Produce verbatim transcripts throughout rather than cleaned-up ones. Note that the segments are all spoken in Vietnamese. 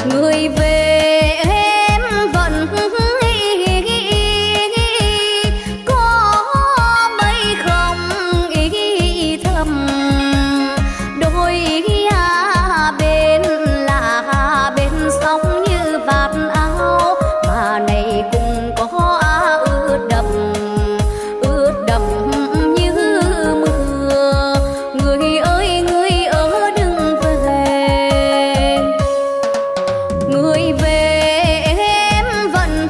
người về em vẫn có mấy không ý thầm, đôi bên là bên sóng như vạt áo, mà này cũng có ướt đậm ướt đậm như mưa. Người ơi người ở đừng về, người về em vẫn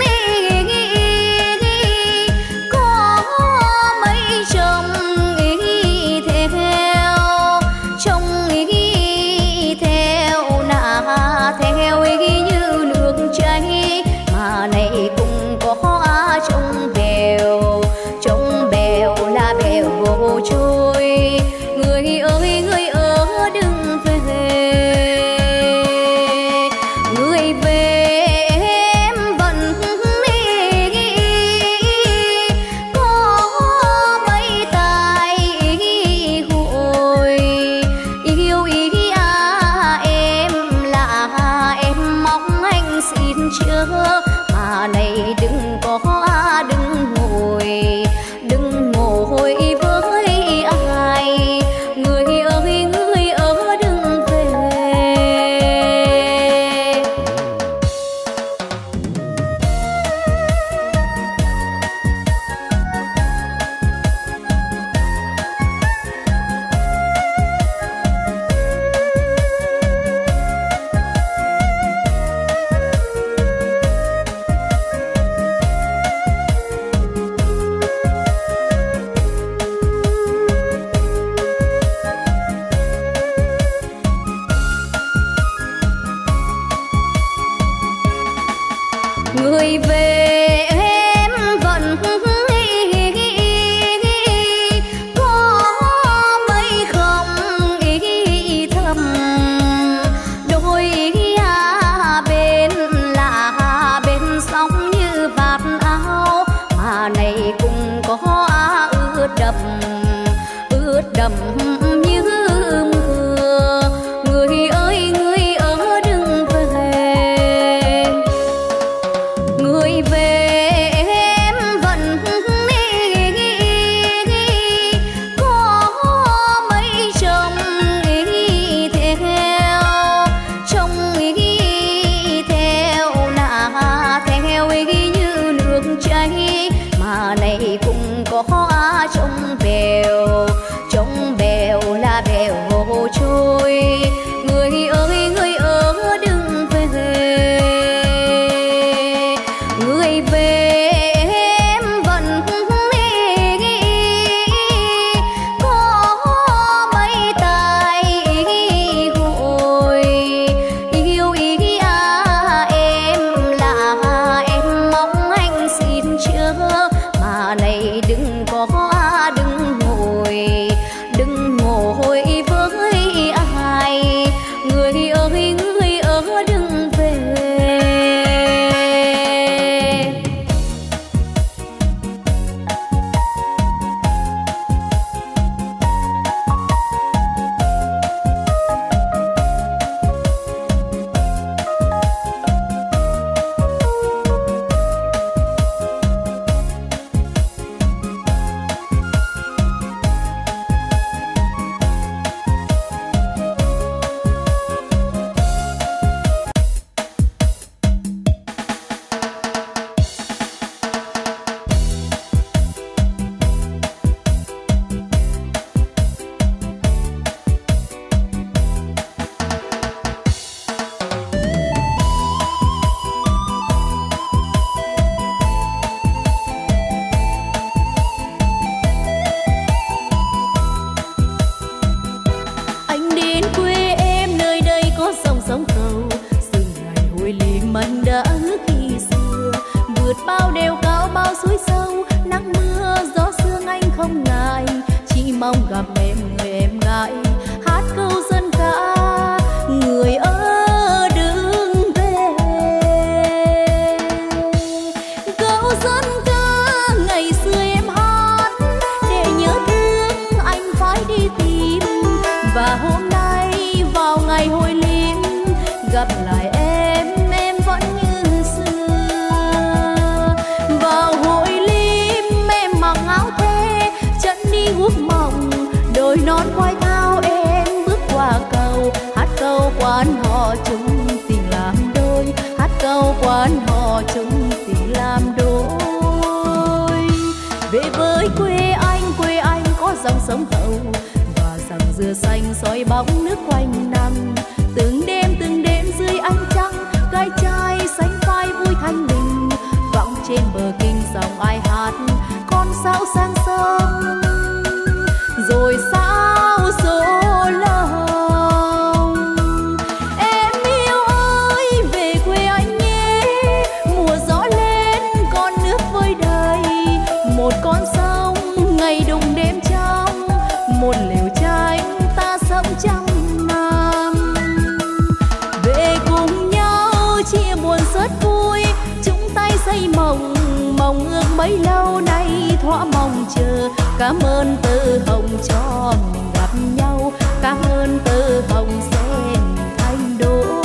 có mấy chồng ý theo, chồng ý theo nà theo ý như nước chảy, mà này cũng có trông bèo, trông bèo là bèo vô trôi. Người ơi người ở đừng về, người về em vẫn có mấy tài hội yêu ý à em là em mong anh xin chớ, mà này đừng có đừng ngồi đừng ngồi với ai. Người ơi người ở đừng về. Người về em vẫn có mấy không ý thầm, đôi bên là bên sóng như vạt áo, mà này cũng có ướt đậm ướt đậm như mưa. Người ơi người ở đừng về, người về em vẫn có mấy chồng ý theo, chồng ý theo nà theo ý như nước chảy, mà này cũng có trông bèo, trông bèo là bèo vô trôi. Người ơi người ở đừng về, người về em vẫn có mấy tài hội yêu ý à em là em mong anh xin chớ, mà này đừng có đừng ngồi đừng ngồi với ai. Người ơi người ở đừng về. mong gặp em người em gái hát câu dân ca người ở đừng về. Câu dân ca ngày xưa em hát để nhớ thương anh phải đi tìm, và hôm nay vào ngày hồi liên gặp lại lại em em vẫn như xưa. Vào hội lim em mặc áo thê, chân đi guốc mỏng, đôi nón quai thao em bước qua cầu. Hát câu quán họ chung tình làm đôi, hát câu quán họ chung tình làm đôi. Về với quê anh, quê anh có dòng sông Hậu và dòng dừa xanh soi bóng nước quanh năm. Từng đêm từng đêm dưới ánh trăng, gái trai sánh vai vui thanh bình. Vọng trên bờ kinh dòng ai hát con sao sang sông, rồi sao số lòng. Em yêu ơi về quê anh nhé, mùa gió lên con nước vơi đầy. Một con sông ngày đùng đêm trong, một lều tranh ta sống trăm năm. Về cùng nhau chia buồn rất vui, chúng tay xây mộng, mộng ước bấy lâu nay thỏa mong chờ. Cảm ơn Từ Hồng cho mình gặp nhau, cảm ơn Từ Hồng sẽ thành đôi.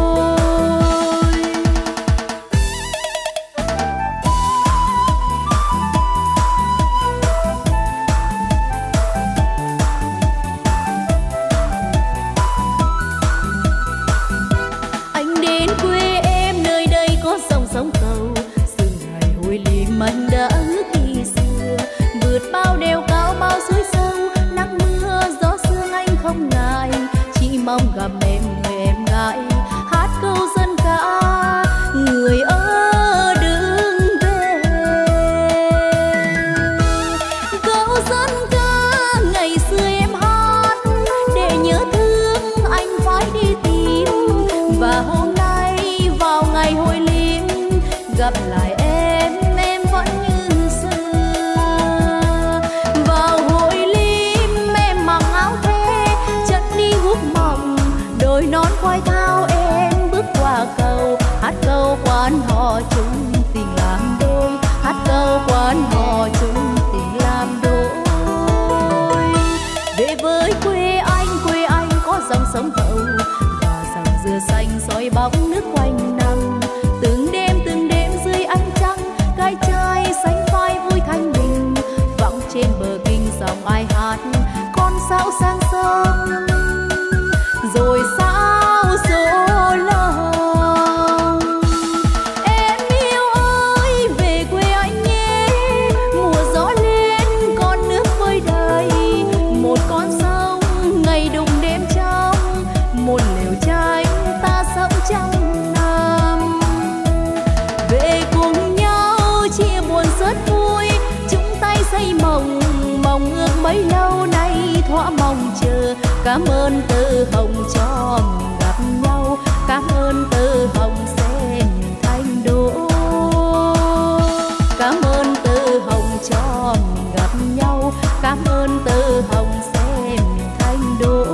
Anh đến quê em nơi đây có dòng sông Cầu, từ ngày hồi lim anh đã ước khi xưa. Vượt bao đèo cao bao suối sâu, nắng mưa gió sương anh không ngại. Chỉ mong gặp em người em gái, hát câu dân ca người ở đừng về. Câu dân ca ngày xưa em hát để nhớ thương anh phải đi tìm. Và hôm nay vào ngày hồi lim gặp lại em em vẫn như xưa. Vào hội lim em mặc áo thê, chân đi guốc mỏng, đôi nón quai thao em bước qua cầu. Hát câu quán họ chung tình làm đôi, hát câu quán họ chung tình làm đôi. Về với quê anh, quê anh có dòng sông Hậu và dòng dừa xanh soi bóng nước quanh năm. Từng đêm từng đêm dưới ánh trăng, gái trai sánh vai vui thanh bình. Vọng trên bờ kinh dòng ai hát con sao sang sông, rồi sao số lòng. Em yêu ơi về quê anh nhé, mùa gió lên con nước vơi đầy. Một con sông ngày đùng đêm trong, một lều tranh ta sống trăm năm. Về cùng nhau chia buồn rất vui, chúng tay xây mộng, mộng ước bấy lâu nay thỏa mong chờ. Cảm ơn Từ Hồng cho mình gặp nhau, cảm ơn Từ Hồng sẽ thành đôi. Cảm ơn Từ Hồng cho mình gặp nhau, cảm ơn Từ Hồng sẽ thành đôi.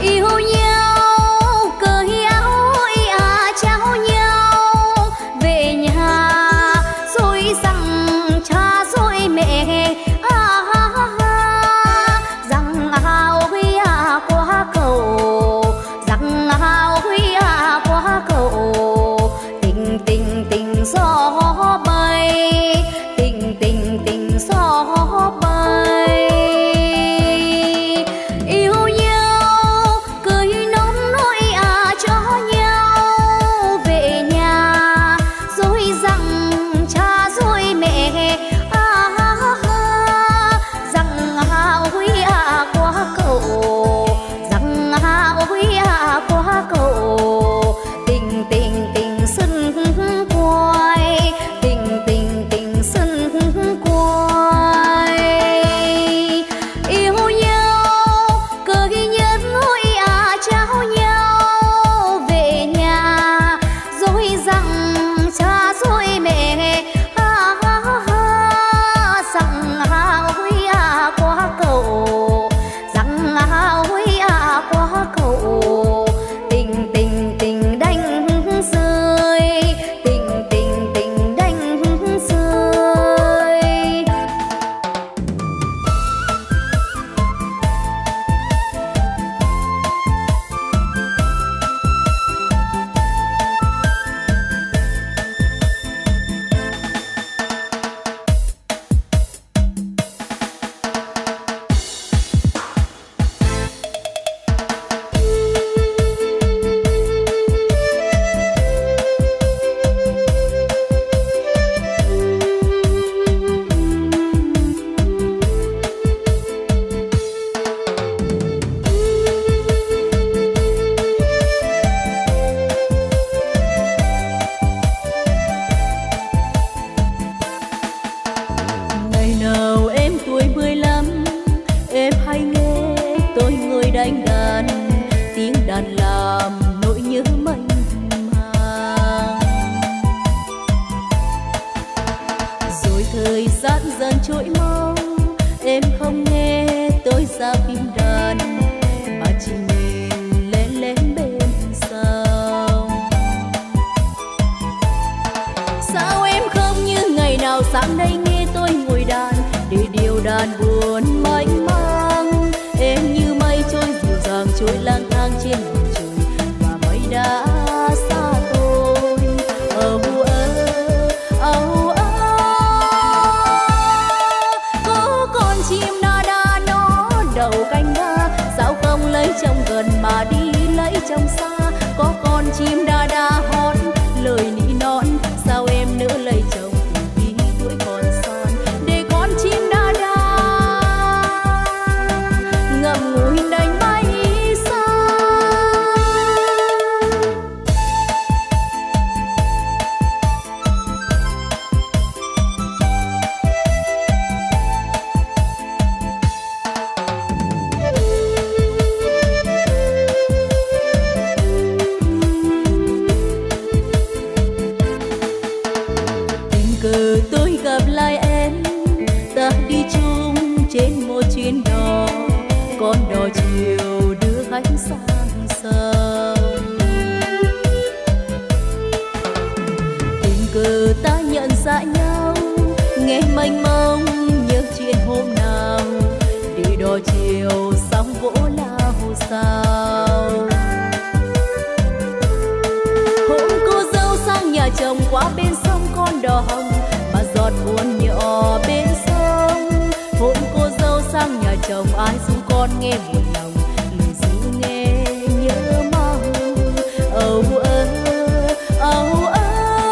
yêu nhau cởi áo à trao nhau về nhà rồi rằng cha rồi mẹ à, à, à, rằng áo à qua cầu rằng áo à qua cầu tình tình tình gió bay tình tình tình gió bay yêu nhau cười nón nỗi à cho nhau về nhà rồi rằng cha rồi mẹ à, à, à, rằng áo à qua cầu rằng áo à qua cầu tình tình tình sân quay tình tình tình sân quay yêu nhau cười nhân nỗi à trao nhau về nhà rồi rằng cha rồi mẹ à, à, à, rằng áo à qua cầu rằng áo à qua cầu tình tình tình đánh rơi tình tình tình đánh rơi ngày nào em tuổi mười lăm em hay nghe tôi ngồi đánh đàn tiếng đàn làm nỗi nhớ mênh mang rồi thời gian dần trôi mau em không nghe tôi ra phim đàn mà chỉ nhìn lén lén bên sau sao em không như ngày nào sáng nay nghe tôi ngồi đàn để điều đàn buồn mênh mang em như mây trôi dịu dàng trôi lang thang trên bầu trời và mây đã xa tôi âu ơ âu ơ có con chim đa đa nó đầu cánh đa sao không lấy chồng gần mà đi lấy chồng xa có con chim đa đa hót lời nỉ non sao em nỡ lấy chồng khi tuổi còn son để con chim đa đa ngậm ngùi đánh bay xa tình cờ tôi gặp lại em ta đi chung trên một chuyến đò con đò chiều đưa khách sang sông tình cờ ta nhận ra nhau nghe mênh mông nhớ chuyện hôm nào đi đò chiều sóng vỗ lao sao hôm cô dâu sang nhà chồng qua bên sông con đò hồng mà giọt buồn nhỏ bên sông hôm cô dâu sang nhà chồng ai ru con nghe buồn lòng lời ru nghe nhớ mong âu ơ âu ơ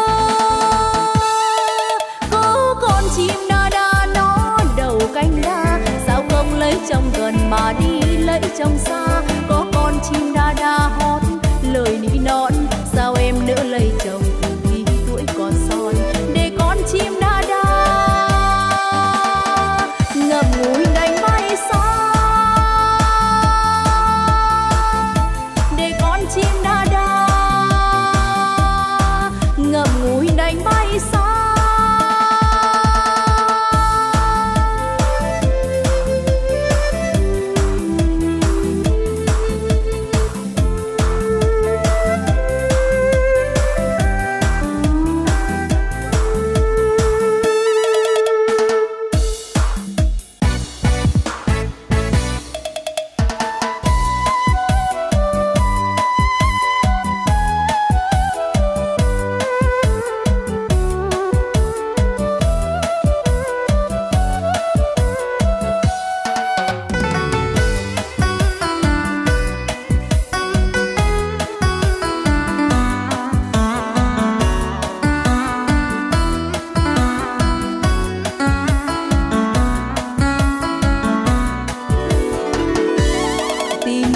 có con chim đa đa nó đầu cánh đa sao không lấy chồng gần mà đi lấy chồng xa có con chim đa đa hót lời nỉ non sao em nỡ lấy chồng từ khi tuổi còn son để con chim đa đa ngậm ngùi đánh bay xa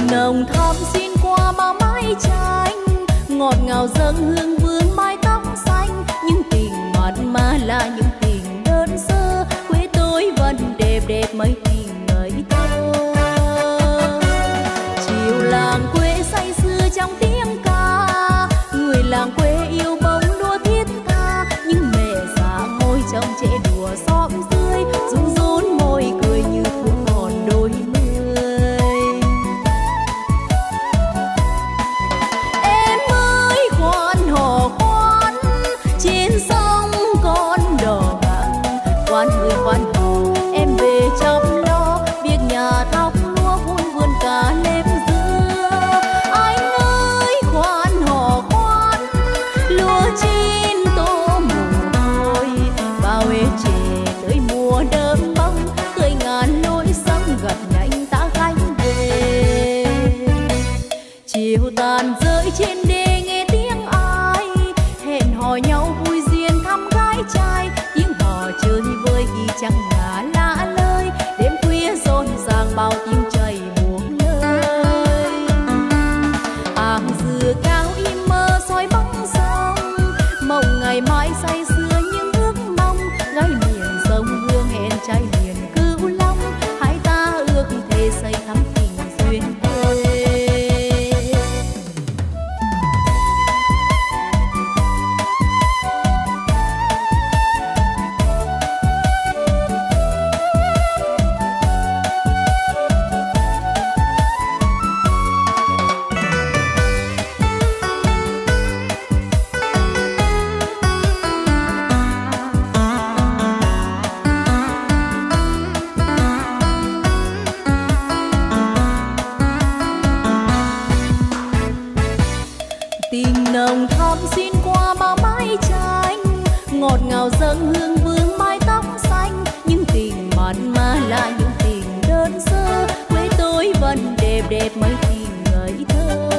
nồng thắm xuyên qua bao mái tranh, ngọt ngào dâng hương vương mái tóc xanh. Những tình mặn mà là những tình đơn sơ, quê tôi vẫn đẹp đẹp mấy tình ngây thơ. Chiều làng quê say sưa trong tiếng ca, người làng quê yêu bông đua thiết tha. Nhưng mẹ già ngồi trong trẻ đùa xóm dưới, run run môi cười như thuở còn đôi mươi. Em ơi khoan hò khoan trên sông con đò ngang, khoan ơi khoan hò em về chăm lo việc nhà thóc lúa vun vườn cả nếp dưa. Anh ơi khoan hò khoan lúa chín tô mồ hôi, bao ê chề tới mùa đơm bông, khơi ngàn lối sông gặt nhánh ta gánh về. Chiều tàn rơi trên đê nghe tiếng ai hẹn hò nhau vui duyên thăm gái trai. Tiếng hò chơi vơi khi trăng ngả lạ lơi, đêm khuya rộn ràng bao tiếng chảy buông lời. Hàng dừa cao im mơ soi bóng sông, mộng ngày mai say sưa những ước mong. Gái miền sông hương hẹn trai miền Cửu Long, hai ta ước thề xây thắm tình duyên quê. Tình nồng thắm xuyên qua bao mái tranh, ngọt ngào dâng hương vương mái tóc xanh. Những tình mặn mà là những tình đơn sơ, quê tôi vẫn đẹp đẹp mấy tình ngây thơ.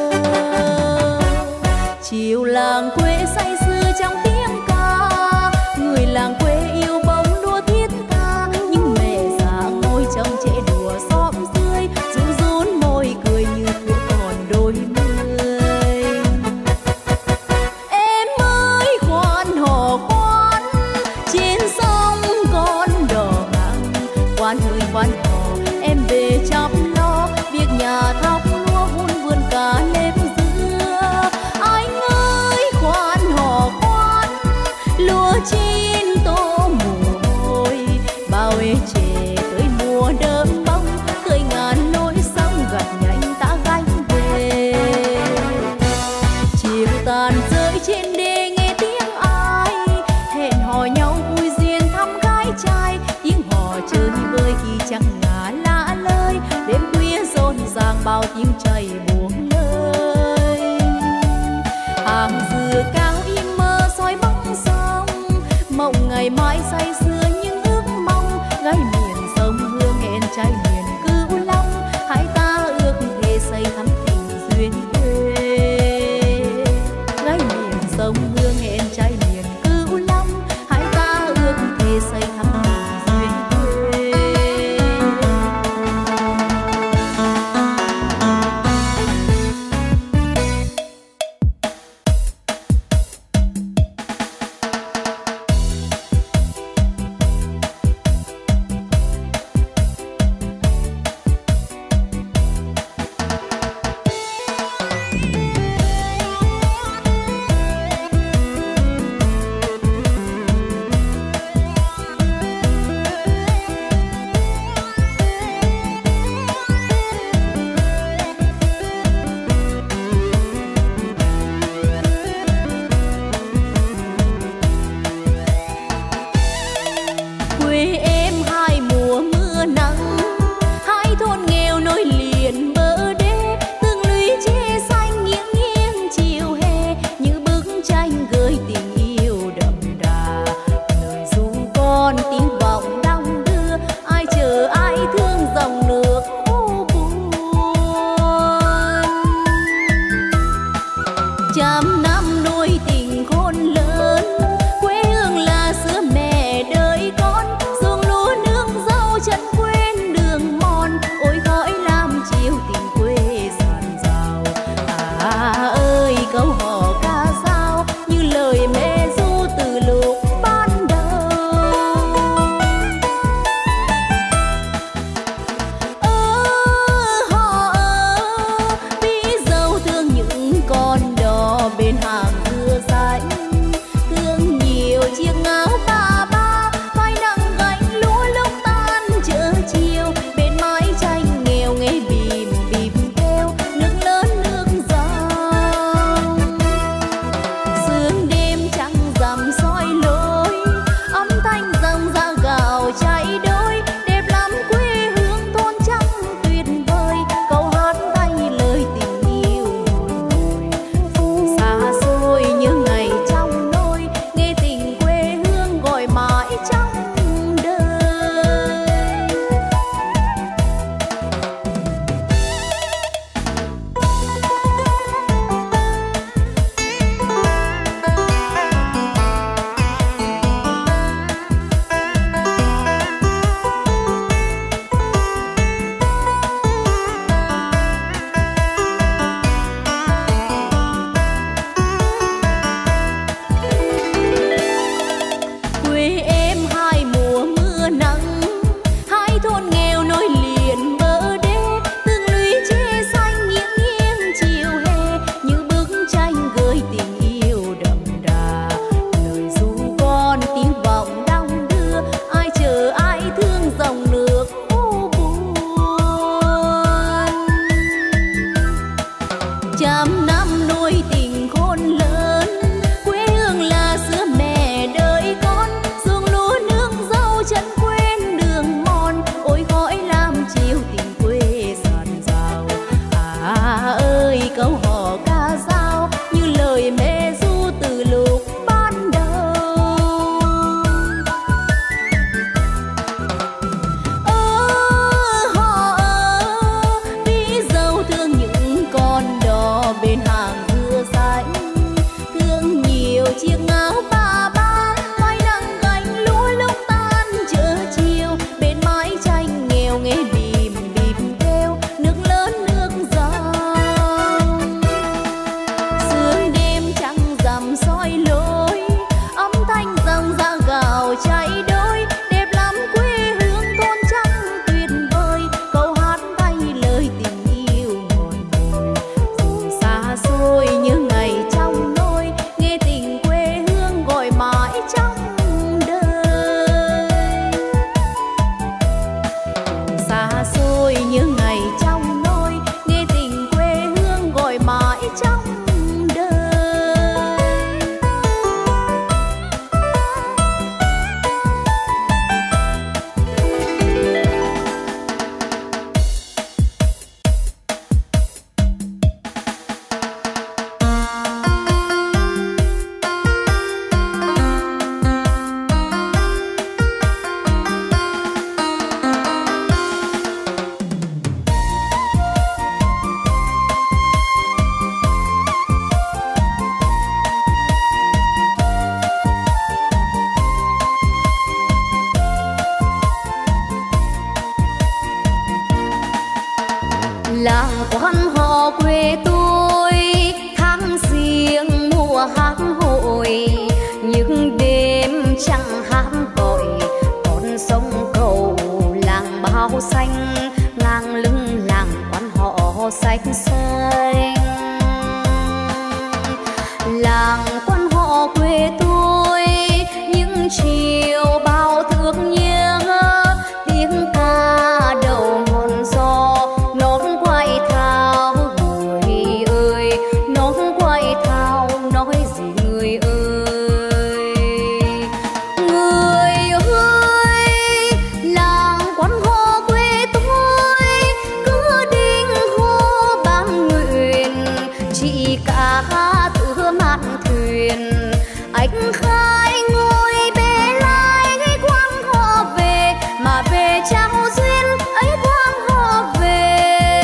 Chiều làng quê say sưa trong tiếng ca, người làng quê yêu bông đua thiết tha. Nhưng mẹ già ngồi trong trẻ đùa xóm dưới, run run môi cười như thuở còn đôi mươi. Em ơi khoan hò khoan trên sông con đò ngang, khoan ơi khoan hò em về chăm lo việc nhà thóc lúa vun vườn cả nếp dưa. Anh ơi khoan hò khoan lúa chín tô mồ hôi, bao ê chề tới mùa đơm bông, khơi ngàn lối sông gặt nhánh ta gánh về. Chiều tàn rơi trên đê nghe tiếng ai hẹn hò nhau vui duyên thăm gái trai. Tiếng hò chơi vơi khi trăng ngả lạ lơi, đêm khuya rộn ràng bao tiếng chảy buông lời. Hàng dừa cao im mơ soi bóng sông, mộng ngày mai say sưa những ước mong. Gái miền sông hương hẹn trai miền Cửu Long, hai ta ước thề xây thắm tình duyên quê. Gái miền sông hương hẹn trai miền Cửu Long, hai ta ước thề xây thắm tình duyên quê. trăm năm nuôi tình khôn lớn, quê hương là xưa mẹ đợi con, ruộng lúa nương dâu chân quên đường mòn, ôi khói làm chiều tình quê giàn rào. À ơi câu hò ca dao như lời mẹ ru từ lúc ban đầu. Ơ hò ơ ví dâu thương những con đò bên hàng dừa xanh, thương nhiều chiếc áo bà ba mái nắng gánh lúa lúc tan chợ chiều, bên mái tranh nghèo nghe bìm bìm kêu nước lớn nước dòng. Sương đêm trăng rằm soi lối, âm thanh răng ra gạo chạy đôi, đẹp lắm quê hương thôn trắng tuyệt vời, câu hát thay lời tình yêu ngọt ngùi. Dù xa xôi như ngày trong nôi, nghe tình quê hương gọi mãi trong đời. Xa xôi như ngày trong nôi, nghe tình quê hương gọi mãi trong đời. Làng quan họ quê tôi tháng riêng mùa hát hội, những đêm trăng hát gọi con sông cầu làng bao xanh, ngang lưng làng quan họ xanh xanh. Làng quan họ quê tôi những chiều bao thương nhớ, tiếng ca đầu ngọn gió nón quay thao người ơi, nón quay thao nói gì người ơi. Người ơi làng quan họ quê tôi cứ đinh hô bằng nguyện, chị cả thưa mạn thuyền anh khai ngôi bê lai quang họ về, mà về trao duyên ấy quang họ về,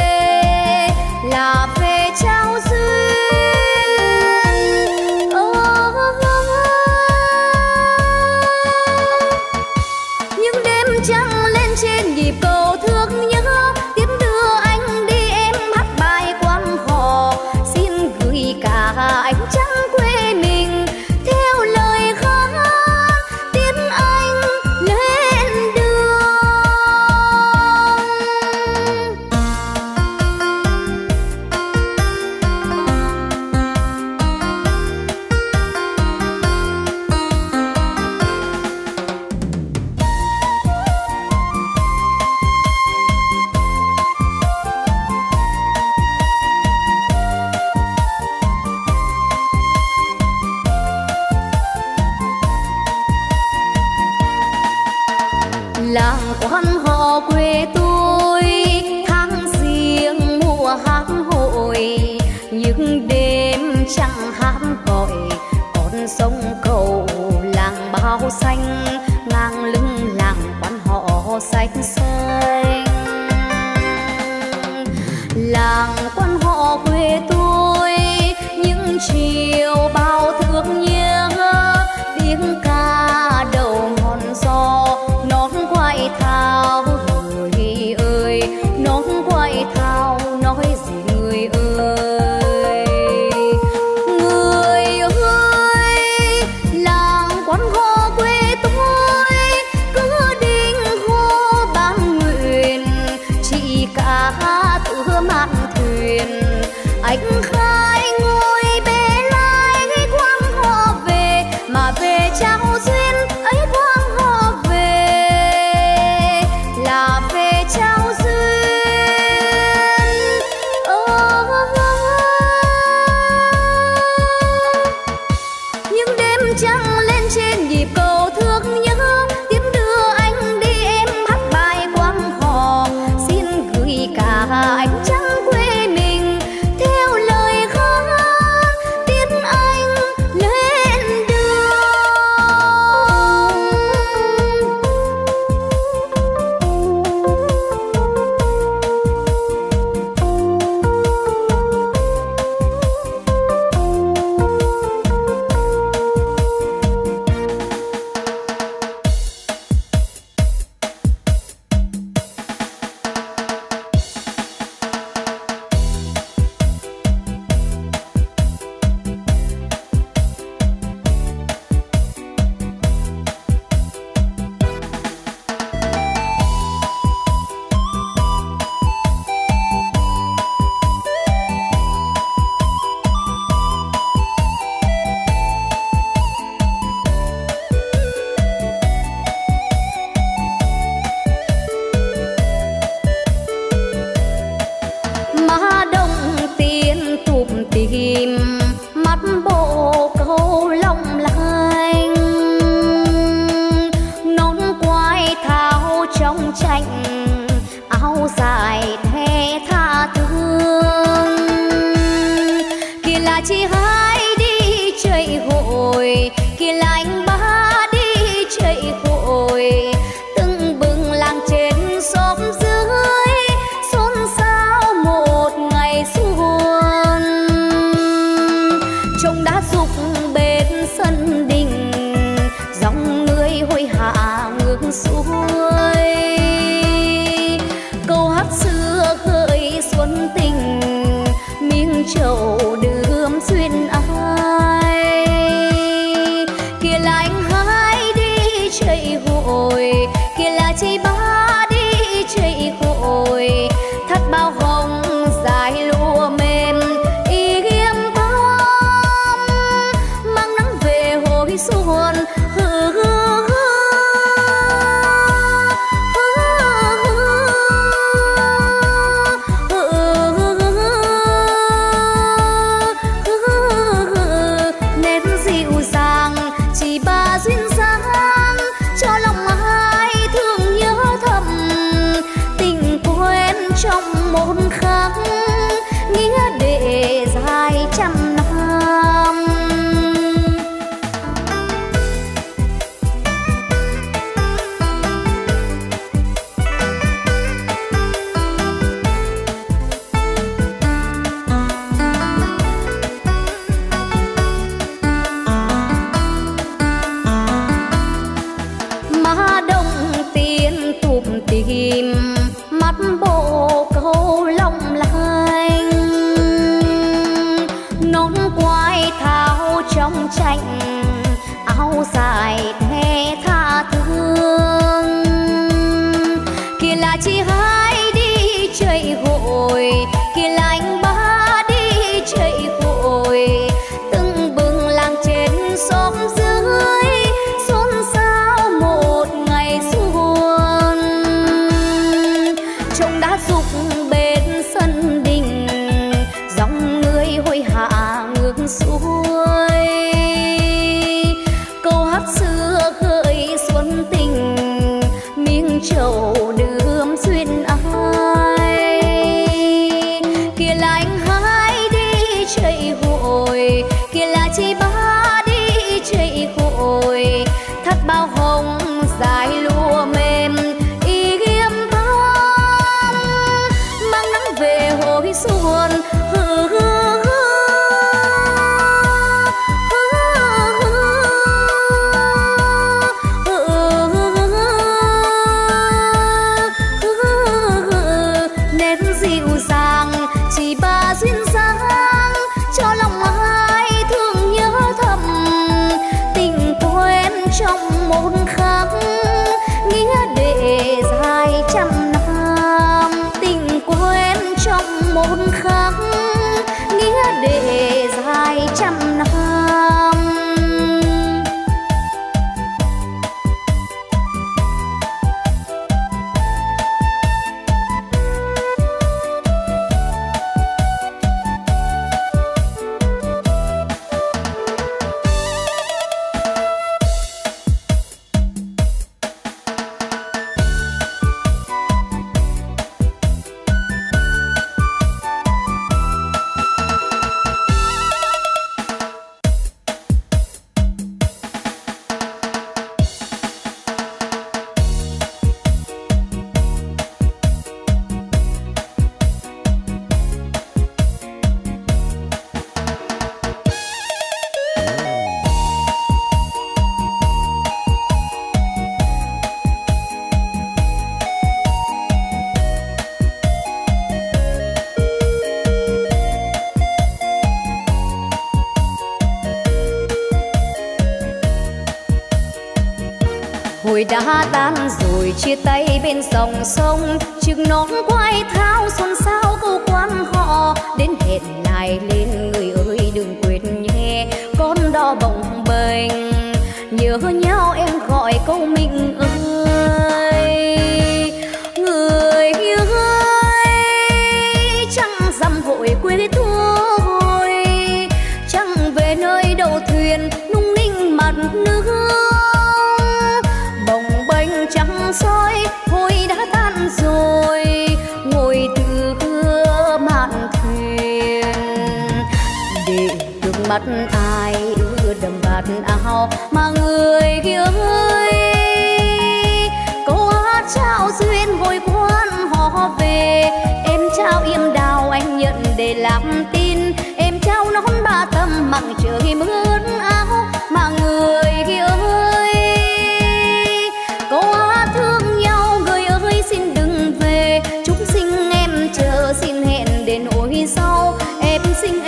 là về trao duyên. Ơ, những đêm trăng lên trên nhịp cầu thương nhớ, tiếp đưa anh đi em hát bài quang họ, xin gửi cả ánh trăng quê mình theo lời hát tiến anh lên đường. Làng quan họ quê tôi tháng riêng mùa hát hội, những đêm trăng hát gọi con sông cầu làng bao xanh, ngang lưng làng quan họ xanh xanh. Làng quan họ quê tôi những chiều bao thương nhớ, tiếng ca đầu ngọn gió nón quay thao người ơi, nón quay thao nói gì người ơi. Người ơi làng quan họ quê tôi cứ đinh hô bằng nguyện, chị cả thưa mạn thuyền anh khai ngôi bê lai quang họ về, mà về trao duyên ấy quang họ về, là về trao duyên. Ơ, trầu đượm xuyên ai. Kia là anh hai đi chạy hội, kia là chị ba đi chạy hội, thắt bao hồng dài lụa mềm y yếm thắm, mang nắng về hồi xuân. Trong một khắc nghĩa để dài trăm năm. Má đông tiên tụm tìm mắt bộ câu long lanh, nón quai tháo trong tranh áo dài the tha thương. Kia là chị hai đi chạy hội, kia là anh ba đi chạy hội, từng bừng làng trên xóm dưới xôn xao một ngày xuân. Trông đã dục bên sân đình, dòng người hối hả ngược xuôi, câu hát xưa khơi xuân tình, miếng trầu đượm xuyên ai. Kia là anh hai đi chạy hội, kia là chị ba đi chạy hội, thắt bao hồng dài lụa mềm y yếm thắm, mang nắng về hồi xuân. Nét dịu dàng chỉ ba duyên dáng, cho lòng ai thương nhớ thầm, tình quen trong một khắc nghĩa để dài trăm năm. Tình quen trong một khắc nghĩa để dài trăm năm. Hồi đã tan rồi chia tay bên dòng sông, chiếc nón quai tháo xôn xao câu quan họ, đến hẹn lại lên người ơi đừng quên nhé con đò bồng bềnh. Nhớ nhau em gọi câu mình ơi, người ơi chẳng dăm hội quê thôi, chẳng về nơi đầu thuyền nung ninh mặt nước. Trăng soi hồi đã tan rồi, ngồi từ khưa mạn thuyền để gương mắt ai ưa đầm bạt áo mà người kia ơi. Câu hát trao duyên hồi quan họ về, em trao yêm đào anh nhận để làm tin, em trao nón ba tầm mặng trời mướt áo mà người kia ơi. Câu hát thương nhau người ơi xin đừng về, chúng sinh em chờ xin hẹn đến hồi sau, em xin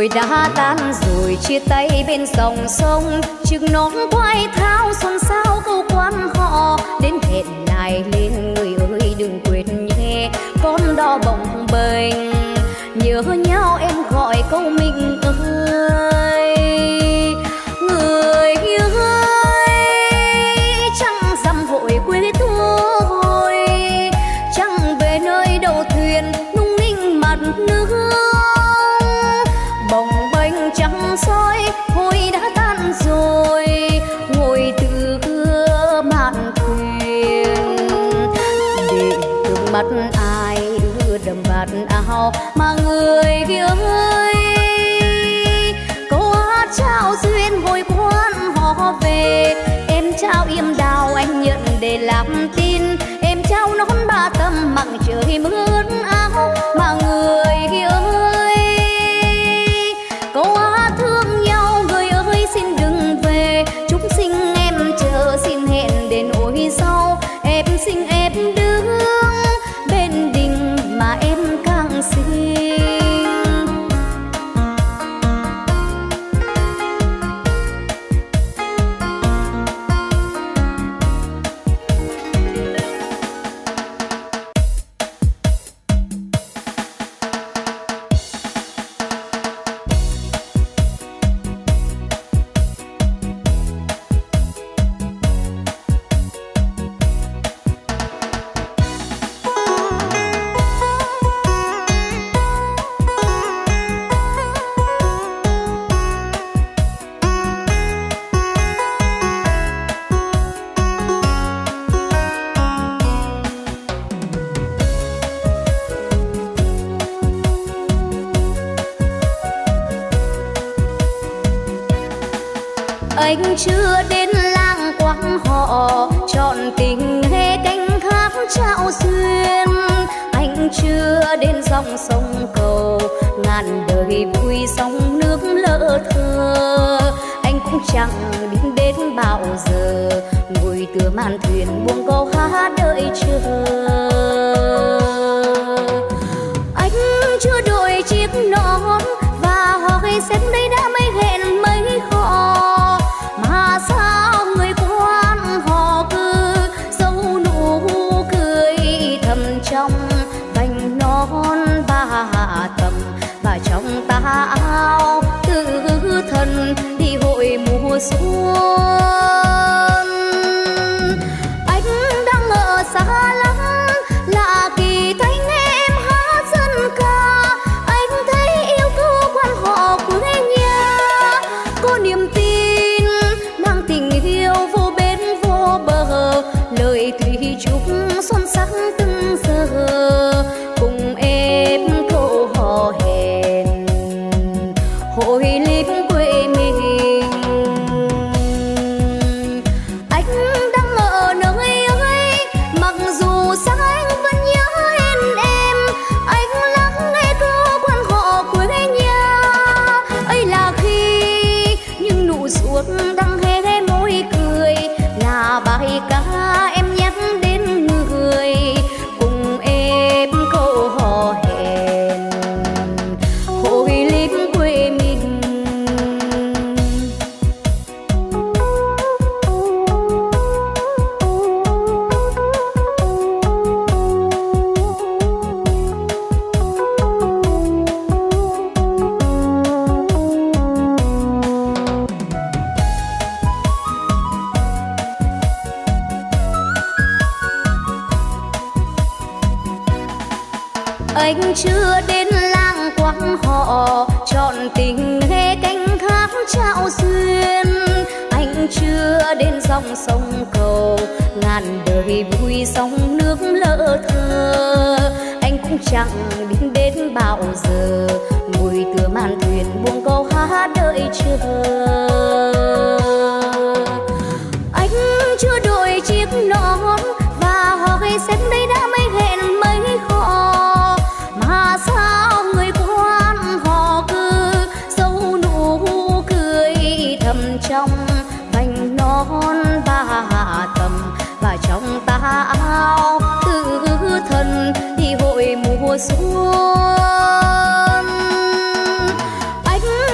Rồi đã tan rồi chia tay bên dòng sông, chiếc nón quay thao xôn xao câu quan họ. Đến hẹn lại lên người ơi đừng quên nhé, con đò bồng bềnh nhớ nhau em gọi câu mình ơi. Người ơi chẳng dặm vội quê tôi, chẳng về nơi đầu thuyền nung ninh mặt nước. Bồng bềnh trăng soi hồi đã tan rồi, ngồi từ cửa mạn thuyền để gương mặt ai ưa đầm bạt áo. Mà người kia ơi câu hát trao duyên hồi quan họ về, em trao yêm đào anh nhận để làm tin, em trao nón ba tấm mặng trời mướt áo. Mà người kia ơi câu hát thương nhau, người ơi xin đừng về, chúng sinh em chờ xin hẹn đến ôi sau. Em xin em đứng bên đình mà em càng xinh. Anh chưa đến lang quang họ, chọn tình hê canh khác trao duyên. Anh chưa đến dòng sông cầu, ngàn đời vui sóng nước lỡ thơ. Anh cũng chẳng biết đến bao giờ, ngồi tựa màn thuyền buông câu hát đợi chờ. Anh chưa đội chiếc nón và hỏi xem đây đã mấy hẹn mấy họ. Mà sao người quan họ cứ dấu nụ cười thầm trong vành nón ba tầm, và trong tà áo tử thần đi hội mùa xuân. Anh đang ở xa lắm lạ kỳ thấy nghe em hát dân ca, anh thấy yêu câu quan họ quê nhà. Có niềm tin mang tình yêu vô bên vô bờ, lời thủy chung son sắc từng giờ. Cùng em câu hò hẹn hội lim quê mình. Anh đang ở nơi ấy mặc dù xa anh vẫn nhớ em em. Anh lắng nghe câu quan họ quê nhà, ấy là khi những nụ ruột đang hé môi cười, là bài ca em nhắc đến người. Cùng em câu hò hẹn hội lim quê mình. Anh chưa đến lang quang họ, chọn tình hê canh khác trao duyên. Anh chưa đến dòng sông cầu, ngàn đời vui sóng nước lỡ thơ. Anh cũng chẳng biết đến bao giờ, ngồi tựa màn thuyền buông câu hát đợi chờ. Anh chưa đội chiếc nón và hỏi xem đây đã mấy hẹn mấy họ. Mà sao người quan họ cứ dấu nụ cười thầm trong vành nón ba tầm, và trong tà áo tử thần đi hội mùa xuân. Anh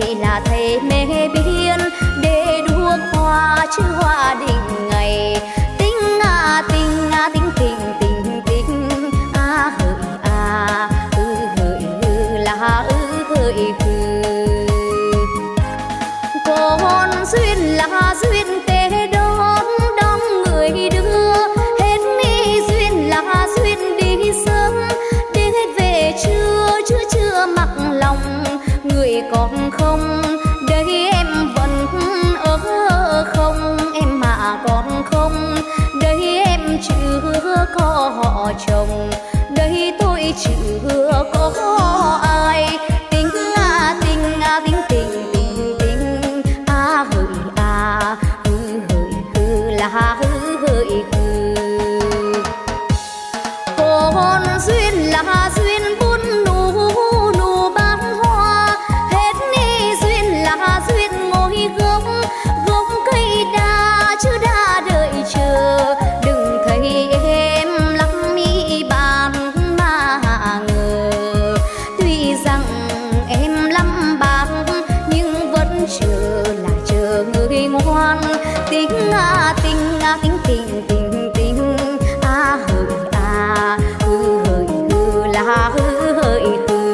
là thầy mê biên để đua hoa chứ hoa định ngày. Tính à tình à tính tình tình tình à hỡi à ư hỡi ư là ư hỡi hư. Còn duyên là duyên tê đón đón người đưa hết đi, duyên là duyên đi sớm đến về trưa chưa chưa mặc lòng người còn không. Đây em vẫn ở không em mà còn không. Đây em chưa có họ chồng, đây tôi chưa có ai. Tính à tình à tính tình tình tình à hỡi à hư hỡi hư là hư hỡi hư. Còn duyên là duyên buôn nụ nụ bán hoa hết đi, duyên là duyên ngồi gốc gốc cây đa chứ đã đợi chờ. Đừng thấy em lắm mi bàn mà ngờ, tuy rằng em lắm bạc nhưng vẫn chờ là chờ người ngoan. Tính à tình à tính tình tình tình à hỡi à hư hỡi hư là hư hỡi hư.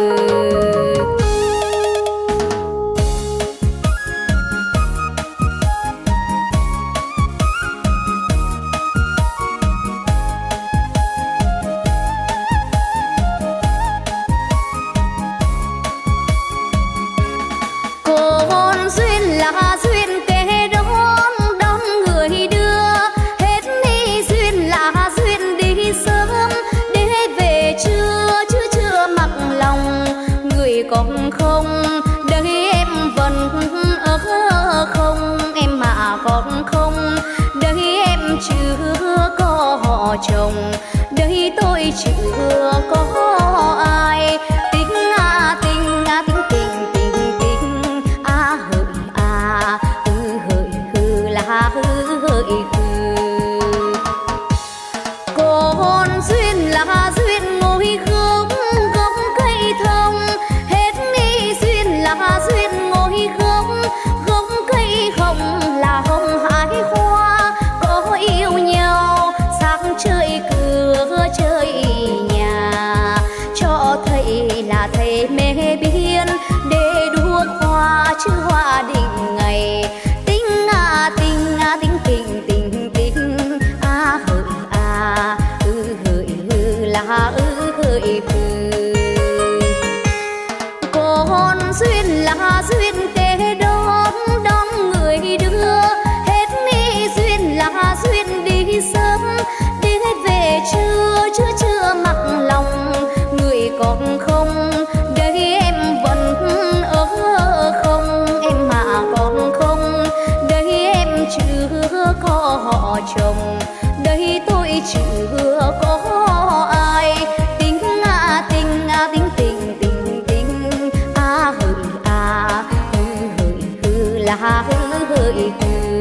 Còn duyên là duyên tê đón đón người đưa hết đi, duyên là duyên đi sớm để về trưa chứ chưa mặc lòng người còn không. Đây em vẫn ở không em mà còn không. Đây em chưa có họ chồng, đây tôi chưa có ai. Tính à tình à tính tình tình tình à hỡi à hư hỡi hư là hư hỡi hư. Còn duyên là duyên ngồi gốc gốc cây thông hết đi, duyên là duyên ngồi gốc gốc cây hồng là hồng hái hoa. Có yêu nhau sáng chơi cửa chơi nhà cho thầy là thầy mê biên để đua hoa chứ hoa định ngày. Tính à tình à tính tình tình tình à hỡi à ư hỡi ư là ư hỡi hư. Còn duyên là duyên tê đón đón người đưa hết đi, duyên là duyên đi sớm đến về trưa chưa chưa mặc lòng người còn không. Đây em vẫn ở không em mà còn không. Đây em chưa có họ chồng, đây tôi chưa có ai. Tính à tình à tính tình tình tình à hỡi à hư hỡi hư là hư hỡi hư.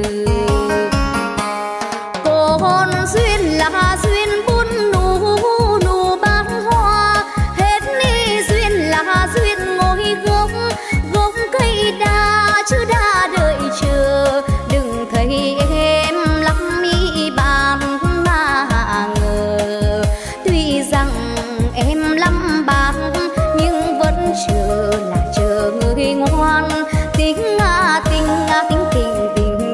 Còn duyên là duyên buôn nụ nụ bán hoa hết đi, duyên là duyên ngồi gốc gốc cây đa chứ đã đợi chờ. Đừng thấy em lắm mi bàn mà ngờ, tuy rằng em lắm bạc nhưng vẫn chờ là chờ người ngoan. Tính à tình à tính tình tình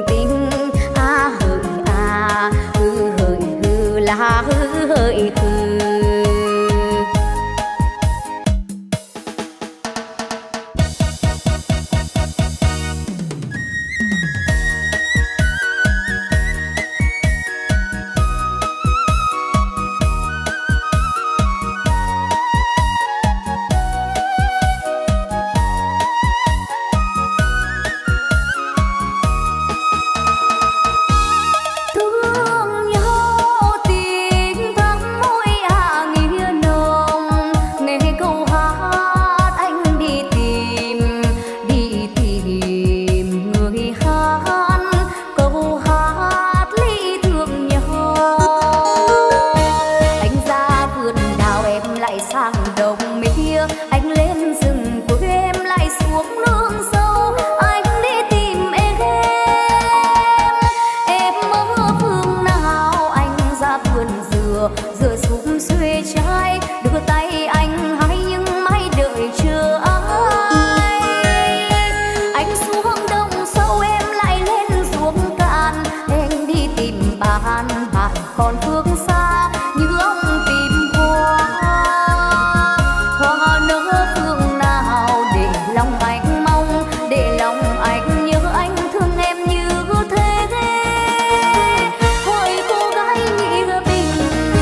còn phương xa như ông tìm hoa. Hoa nở phương nào để lòng anh mong, để lòng anh nhớ anh thương em như thế. Hỏi cô gái nghĩ bình,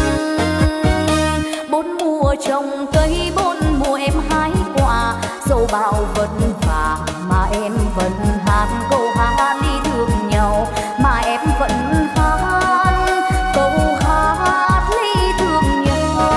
bốn mùa trồng cây bốn mùa em hái quả, dẫu bao vất vả mà em vẫn hát câu hát ly thương nhau, mà em vẫn hát câu hát ly thương nhau.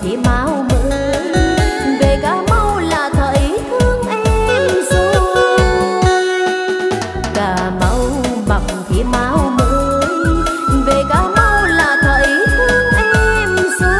thì mau mới về Cà Mau là thấy thương em rồi. Cà Mau mập thì mau mới về Cà Mau là thấy thương em rồi.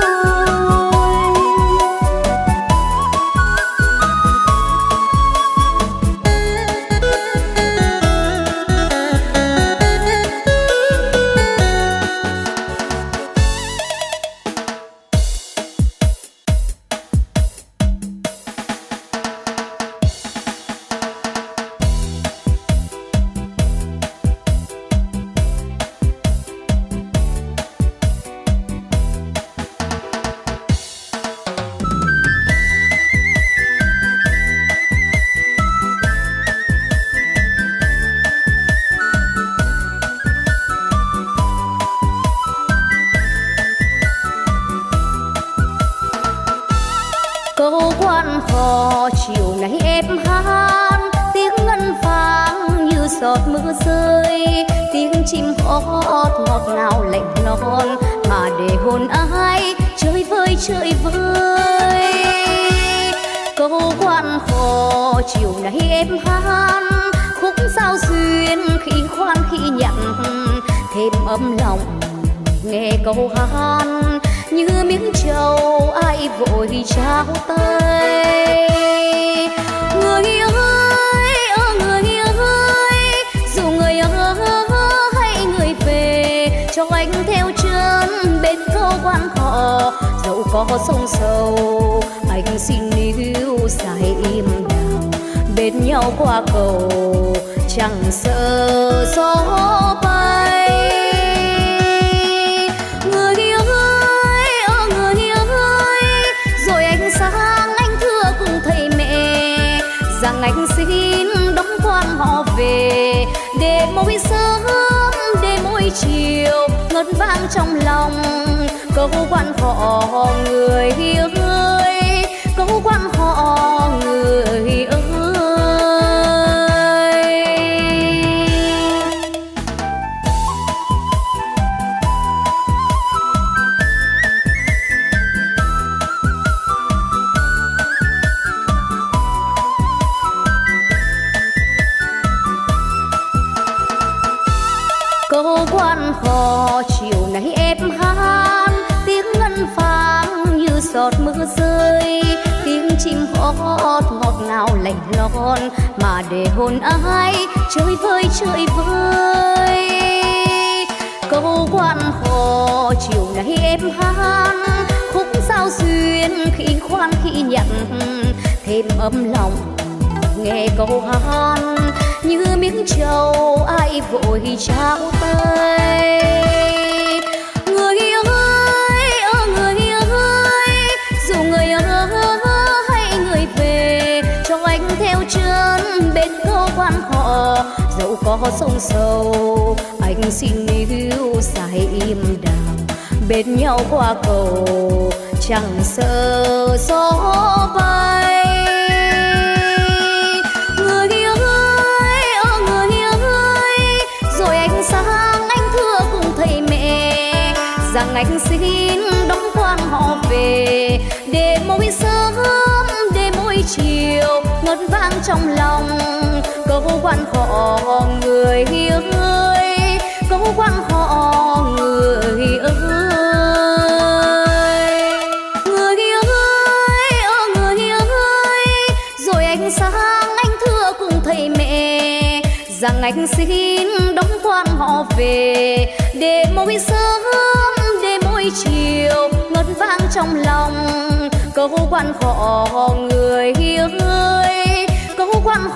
Câu quan hò chiều nay em hát, tiếng ngân vang như giọt mưa rơi, tiếng chim hót ngọt ngào lạnh non mà để hồn ai chơi vơi chơi vơi. Câu quan hò chiều nay em hát, khúc giao duyên khi khoan khi nhận, thêm ấm lòng nghe câu hát như miếng trầu ai vội trao tay. Người ơi ơ người ơi, dù người ơi hay người về, cho anh theo chân bên câu quan họ. Dẫu có sông sầu anh xin níu dài im đào, bên nhau qua cầu chẳng sợ gió bay. Rằng anh xin đóng quan họ về, để mỗi sớm để mỗi chiều ngân vang trong lòng câu quan họ người ơi, câu quan họ người ơi. Câu quan hò chiều nay em hát, tiếng ngân vang như giọt mưa rơi, tiếng chim hót ngọt ngào lạnh lon mà để hồn ai chơi vơi chơi vơi. Câu quan hò chiều nay em hát, khúc giao duyên khi khoan khi nhận, thêm ấm lòng nghe câu hát như miếng trầu ai vội trao tay. Người ơi ơ người ơi, dù người ơi hay người về, cho anh theo chân bên câu quan họ. Dẫu có sông sầu anh xin níu dài im đào, bên nhau qua cầu chẳng sợ gió bay. Rằng anh xin đóng quan họ về, để mỗi sớm để mỗi chiều ngân vang trong lòng câu quan họ người ơi, câu quan họ người ơi. Người ơi ơ người ơi, rồi anh sang anh thưa cùng thầy mẹ, rằng anh xin đóng quan họ về, để mỗi sớm chiều ngân vang trong lòng câu quan họ người ơi, câu quan